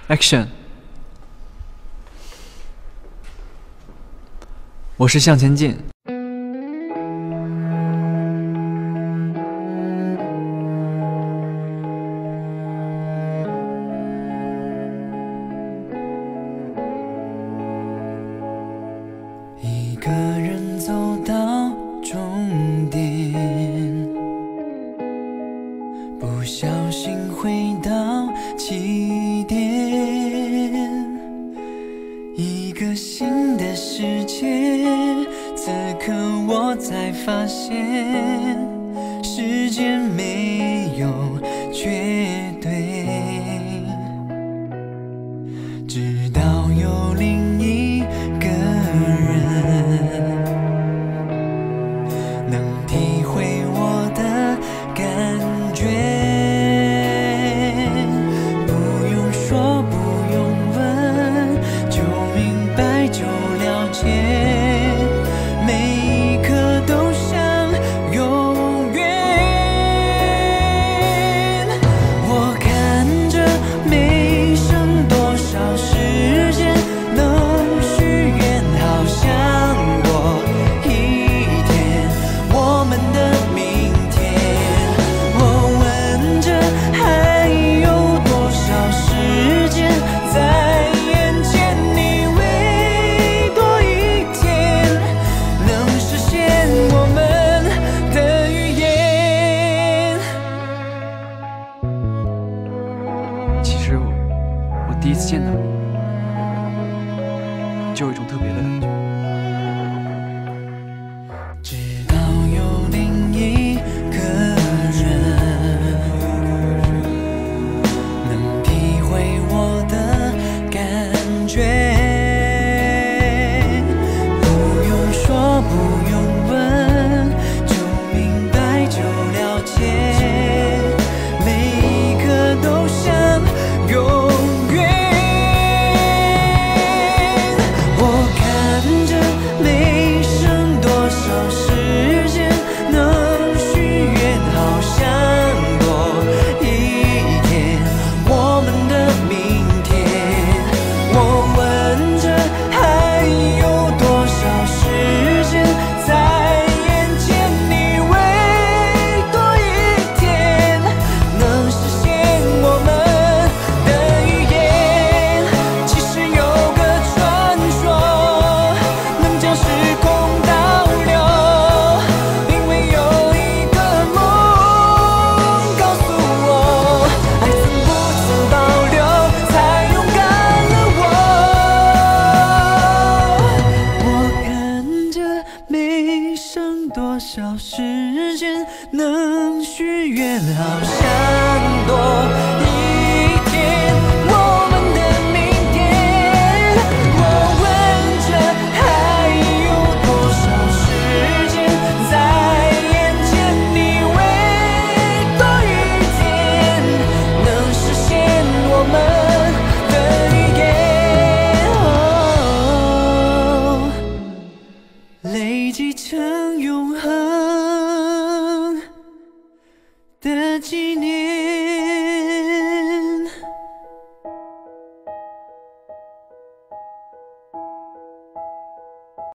Action！ 我是向前进。 一个人走到终点，不小心回到起点，一个新的世界。此刻我才发现，时间没有绝对，直到有另一个人能体会我的感觉，不用说，不用问，就明白，就了解，每一刻都像永远。我看着没剩多少时间，能许愿，好像多一天，我们的明天。我问着还有多少时间在眼前，你会多一天能实现我们的预言。 其实我第一次见到你，就有一种特别的感觉。 直到有另一个人能体会我的感觉，不用说，不用问，就明白，就了解，每一刻都像永远。我看着没剩多少时间，能许愿，好像多一天，我们的明天。我问着还有多少时间在眼前，你会多一天能实现我们的预言。其实有个传说能将时空倒流，因为有一个梦告诉我，爱曾不曾保留，才勇敢了我。我看着没剩多少时间，能许愿，好像多一天，我们的明天。我问着还有多少时间在眼前，你会多一天能实现我们的预言。累积成永恒。